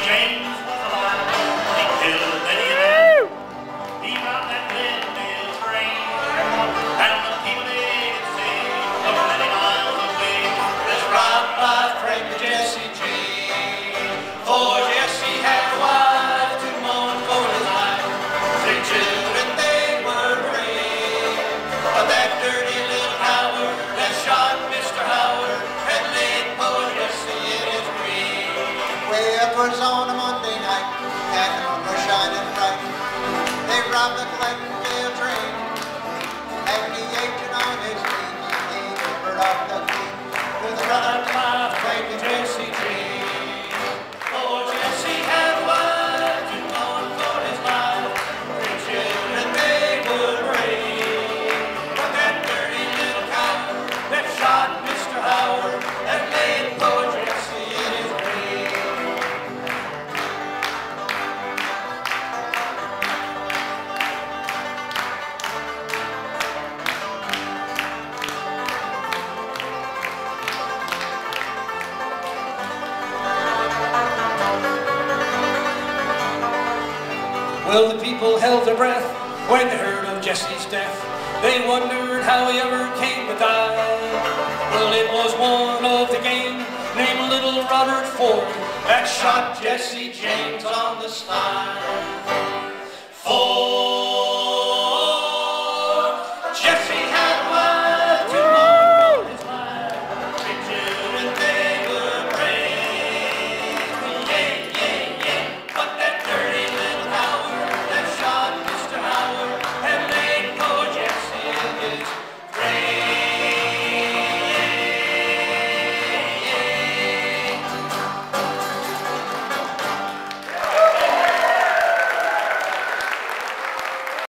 James was alive. He killed many men. He robbed that windmill train. And the people they could see over many miles away was robbed by Frank Jesse James. For Jesse had a wife to mourn for his life. 3 children they were raised. But that dirty little coward that shot Mr. Howard had laid poor Jesse in his grave. Way upwards on a Monday night, and the moon was shining bright. They robbed the Glendale train, and the agent on his knees, he delivered up the key to the Robbed by Frank Jesse James. For Jesse had a wife to mourn for his life. 3 children they would raise. But that dirty little coward that shot Mr. Howard had laid poor Jesse in his grave. Well, the people held their breath when they heard of Jesse's death. They wondered how he ever came to die. Well, it was one of the gang named Little Robert Ford that shot Jesse James on the spine. Ford.